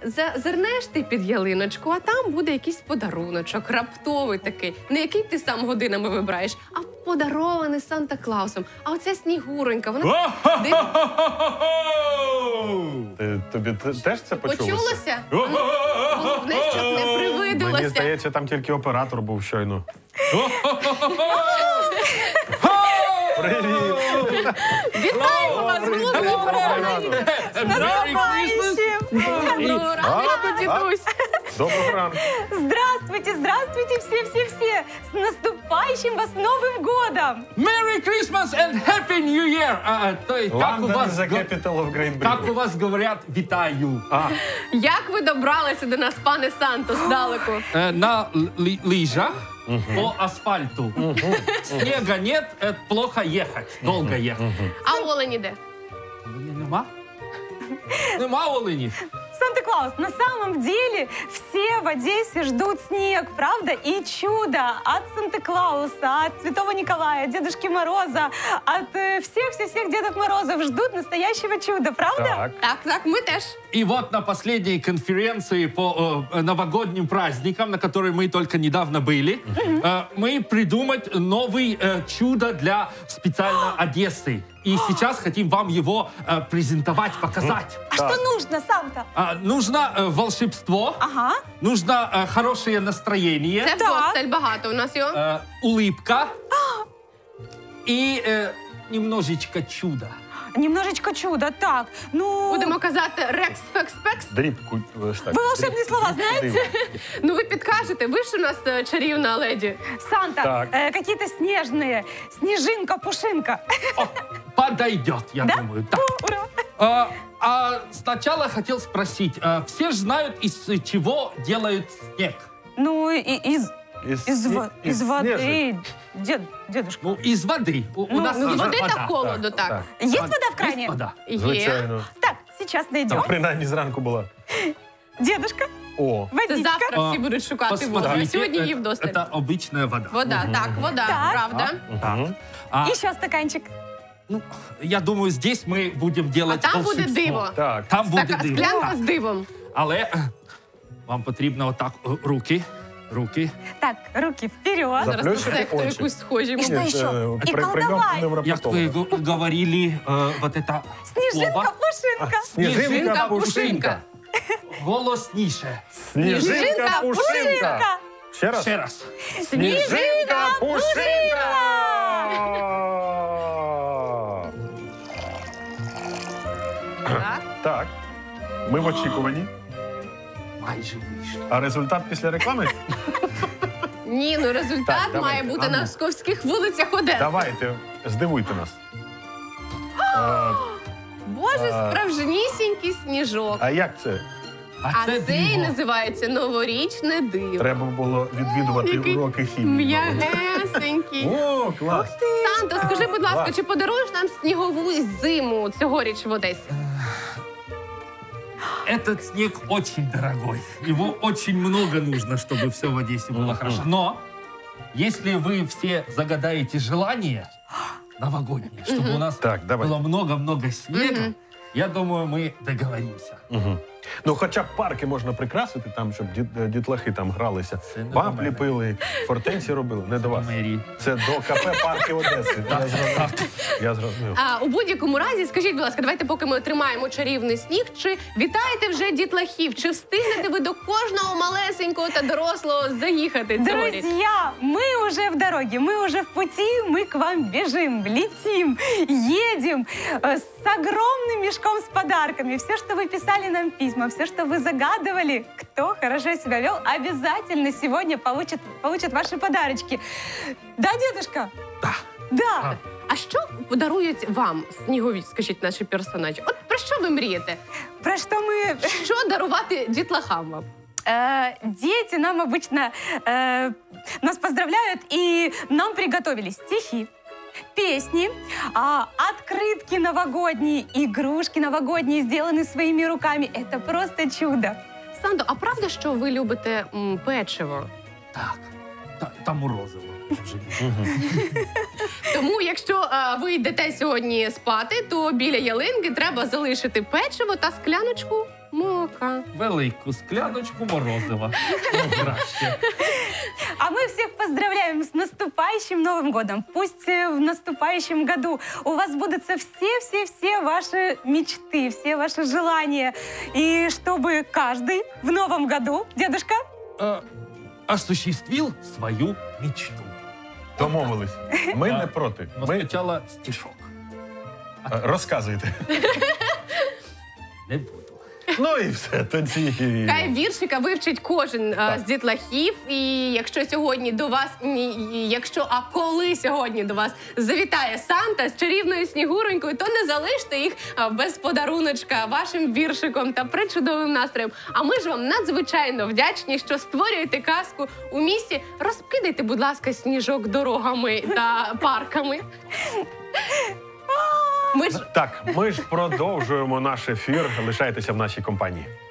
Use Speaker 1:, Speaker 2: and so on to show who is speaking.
Speaker 1: зазирнеш ти під ялиночку, а там буде якийсь подаруночок, раптовий такий. Не який ти сам годинами вибираєш, а подарований Санта-Клаусом. А оця Снігуронька, вона...
Speaker 2: Тобі теж це почулося?
Speaker 1: Почулося? Головне, щоб не привиділося.
Speaker 2: Мені здається, там тільки оператор був щойно. Привіт!
Speaker 1: Вітаємо вас, головний оператор!
Speaker 3: С наступающим!
Speaker 1: Доброго ранку, дідусь!
Speaker 2: Доброго ранку!
Speaker 3: Здравствуйте, здравствуйте все-все-все! С наступающим вас Новым годом!
Speaker 4: Merry Christmas and Happy New Year!
Speaker 2: London is the capital of Great Britain.
Speaker 4: Как у вас говорят, вітаю.
Speaker 1: Як ви добралися до нас, пане Санто, здалеку?
Speaker 4: На лыжах по асфальту. Снега нет, плохо ехать, долго ехать.
Speaker 1: А олені де?
Speaker 4: Нема? Нема олені.
Speaker 3: Санта-Клаус, на самом деле все в Одессе ждут снег, правда? И чудо от Санта-Клауса, от Святого Николая, Дедушки Мороза, от всех-всех-всех Дедов Морозов ждут настоящего чуда, правда?
Speaker 1: Так, ми теж.
Speaker 4: И вот на последней конференции по новогодним праздникам, на которой мы только недавно были, мы придумать новый чудо для специально Одессы. И сейчас хотим вам его презентовать, показать.
Speaker 3: А что нужно, Санта?
Speaker 4: Нужно волшебство,
Speaker 3: Ага.
Speaker 4: нужно хорошее настроение,
Speaker 1: Це постель багато у нас його.
Speaker 4: улыбка и немножечко чуда.
Speaker 3: Немножечко чуда, так, ну...
Speaker 1: Будемо казати рекс, фекс, пекс.
Speaker 2: Дрібку.
Speaker 3: Вы волшебные слова знаете?
Speaker 1: Ну ви підкажете, ви ж у нас чарівна леді.
Speaker 3: Санта,
Speaker 2: Так.
Speaker 3: какие-то снежные. Снежинка, пушинка.
Speaker 4: Подойдет, я
Speaker 3: Да?
Speaker 4: думаю. Так.
Speaker 3: Ура!
Speaker 4: А сначала хотел спросить, все же знают, из чего делают снег?
Speaker 3: Ну, из воды. Дедушка.
Speaker 4: Ну, из воды. У нас
Speaker 1: Ну, з
Speaker 4: есть
Speaker 1: води
Speaker 4: вода.
Speaker 1: та холоду, так.
Speaker 3: Есть вода в кране?
Speaker 4: Есть вода.
Speaker 1: Є.
Speaker 2: Звичайно.
Speaker 3: Так, сейчас найдем.
Speaker 2: Там принаймні зранку була.
Speaker 3: Дедушка,
Speaker 2: О,
Speaker 1: Це
Speaker 3: водичка.
Speaker 1: завтра всі будуть шукати воду.
Speaker 4: Посмотрите,
Speaker 1: Сьогодні її вдосталь.
Speaker 4: это обычная вода.
Speaker 1: Вода, так, вода,
Speaker 3: Так.
Speaker 1: правда.
Speaker 4: А,
Speaker 3: Еще стаканчик.
Speaker 4: ну, я думаю, здесь мы будем
Speaker 1: А
Speaker 4: делать
Speaker 1: там буде
Speaker 4: волшебство.
Speaker 1: диво.
Speaker 2: так.
Speaker 4: Там буде диво.
Speaker 1: Склянка
Speaker 4: Так.
Speaker 1: з дивом.
Speaker 4: Але вам потрібно отак руки.
Speaker 3: Так, руки вперед.
Speaker 1: Зараз на
Speaker 2: Заплющити
Speaker 1: секту
Speaker 2: очі.
Speaker 1: якусь схожі.
Speaker 3: І що?
Speaker 2: Ні,
Speaker 3: ще?
Speaker 2: це
Speaker 3: І
Speaker 2: прийом
Speaker 3: колдовать.
Speaker 2: до
Speaker 4: Як ви
Speaker 2: невропатолога.
Speaker 4: говорили, вот это
Speaker 3: Снежинка,
Speaker 4: слово.
Speaker 3: пушинка.
Speaker 1: Сніжинка, пушинка.
Speaker 4: Голосніше.
Speaker 2: Сніжинка, пушинка. Ще раз.
Speaker 4: Ще раз.
Speaker 2: Сніжинка, пушинка.
Speaker 1: Так.
Speaker 2: Так. Ми в очікуванні.
Speaker 4: Майже вийшло.
Speaker 2: А результат після реклами?
Speaker 1: Ні, ну результат
Speaker 2: Так, давайте.
Speaker 1: має бути
Speaker 2: А ну.
Speaker 1: на московських вулицях Одеси.
Speaker 2: Давайте, здивуйте нас.
Speaker 1: Боже, справжнісінький сніжок.
Speaker 2: А як це?
Speaker 1: А
Speaker 4: це
Speaker 1: цей
Speaker 4: диво.
Speaker 1: називається новорічне диво.
Speaker 2: Треба було відвідувати
Speaker 1: Який
Speaker 2: уроки хімії.
Speaker 1: М'ягесенький.
Speaker 2: О, клас.
Speaker 1: Санто, скажи, будь ласка,
Speaker 2: Клас.
Speaker 1: чи подаруєш нам снігову зиму цьогоріч в Одесі?
Speaker 4: Этот снег очень дорогой. Его очень много нужно, чтобы все в Одессе было хорошо. Но если вы все загадаете желание новогоднее, чтобы у нас
Speaker 2: Так, давай.
Speaker 4: было много-много снега, я думаю, мы договоримся.
Speaker 2: Угу. Ну, хоча б парки можна прикрасити, там, щоб дітлахи там гралися.
Speaker 4: Це не до
Speaker 2: Баб
Speaker 4: мене.
Speaker 2: ліпили, фортенсі робили. Не до вас.
Speaker 4: Мері.
Speaker 2: Це до КП «Парки Одеси». Я зрозумів.
Speaker 1: А у будь-якому разі, скажіть, будь ласка, давайте, поки ми отримаємо чарівний сніг, чи вітаєте вже дітлахів? Чи встигнете ви до кожного малесенького та дорослого заїхати цьогоріч?
Speaker 3: Друзья, мы уже в дороге, мы уже в пути, мы к вам бежим, летим, едем с огромным мешком с подарками. Все, что вы писали нам письма, все, что вы загадывали, кто хорошо себя вел, обязательно сегодня получит ваши подарочки. Да, дедушка?
Speaker 4: Да.
Speaker 3: Да.
Speaker 1: А що подарують вам снігові, скажіть, наші персонажі? От про що ви мрієте?
Speaker 3: Про что мы...
Speaker 1: Що дарувати дітлахам вам?
Speaker 3: Дети нам обычно нас поздравляют, и нам приготовили стихи, песни, открытки новогодние, игрушки новогодние, сделаны своими руками. Это просто чудо.
Speaker 1: Сандо, а правда, що ви любите печиво?
Speaker 4: Так, там морозиво.
Speaker 1: Тому, якщо ви йдете сьогодні спати, то біля ялинки треба залишити печиво та скляночку Молока.
Speaker 4: Велику скляночку морозива. Ну, краще.
Speaker 3: А мы всех поздравляем с наступающим Новым годом. Пусть в наступающем году у вас сбудутся все ваши мечты, все ваши желания. И чтобы каждый в Новом году, дедушка,
Speaker 4: Осуществил свою мечту.
Speaker 2: Домовились. Ми не проти.
Speaker 4: Но
Speaker 2: Ми...
Speaker 4: спочатку стишок.
Speaker 2: Розказуйте.
Speaker 4: Не буду.
Speaker 2: Ну і все, тоді.
Speaker 1: Хай віршика вивчить кожен з дітлахів. І якщо сьогодні до вас, коли сьогодні до вас завітає Санта з чарівною Снігуронькою, то не залиште їх без подаруночка вашим віршиком та причудовим настроєм. А ми ж вам надзвичайно вдячні, що створюєте казку у місті. Розкидайте, будь ласка, сніжок дорогами та парками.
Speaker 2: Так, ми ж продовжуємо наш ефір. Лишайтеся в нашій компанії.